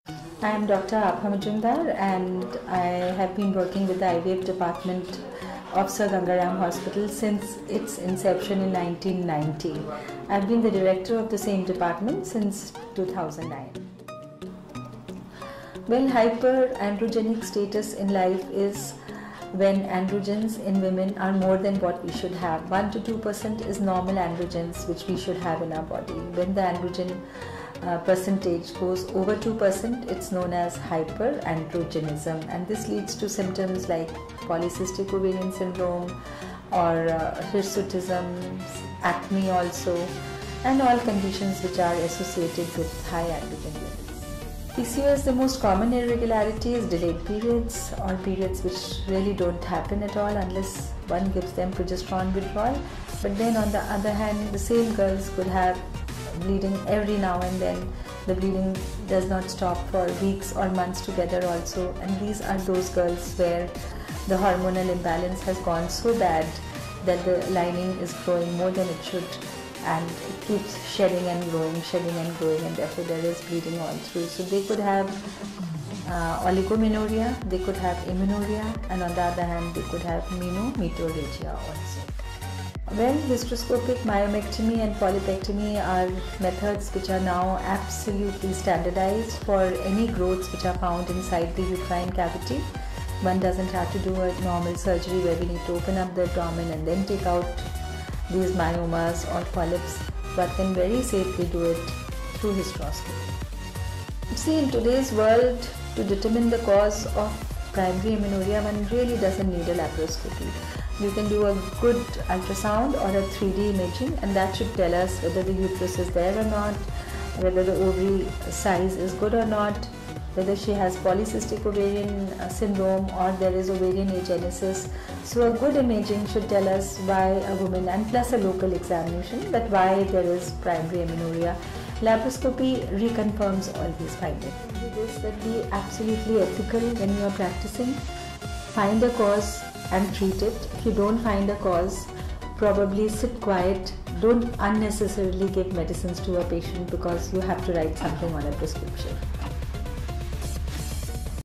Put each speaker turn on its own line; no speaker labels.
I am Dr. Abha Majumdar and I have been working with the IVF department of Sir Gangaram Hospital since its inception in 1990. I have been the director of the same department since 2009. Well, hyperandrogenic status in life is when androgens in women are more than what we should have. 1 to 2% is normal androgens which we should have in our body. When the androgen percentage goes over 2%, it's known as hyperandrogenism, and this leads to symptoms like polycystic ovarian syndrome or hirsutism, acne also, and all conditions which are associated with high androgen levels. PCOS, the most common irregularity is delayed periods or periods which really don't happen at all unless one gives them progesterone withdrawal. But then on the other hand, the same girls could have bleeding every now and then. The bleeding does not stop for weeks or months together also, and these are those girls where the hormonal imbalance has gone so bad that the lining is growing more than it should, and it keeps shedding and growing, and therefore there is bleeding all through. So they could have oligomenorrhea, they could have amenorrhea, and on the other hand they could have menorrhagia also. Well, hysteroscopic myomectomy and polypectomy are methods which are now absolutely standardized for any growths which are found inside the uterine cavity. One doesn't have to do a normal surgery where we need to open up the abdomen and then take out these myomas or polyps, but can very safely do it through hysteroscopy. See, in today's world, to determine the cause of primary amenorrhea, one really doesn't need a laparoscopy. You can do a good ultrasound or a 3D imaging, and that should tell us whether the uterus is there or not, whether the ovary size is good or not, whether she has polycystic ovarian syndrome or there is ovarian agenesis. So a good imaging should tell us why a woman, and plus a local examination, that why there is primary amenorrhea. Laparoscopy reconfirms all these findings. This that be absolutely ethical when you are practicing. Find a cause and treat it. If you don't find a cause, probably sit quiet. Don't unnecessarily give medicines to a patient because you have to write something on a prescription.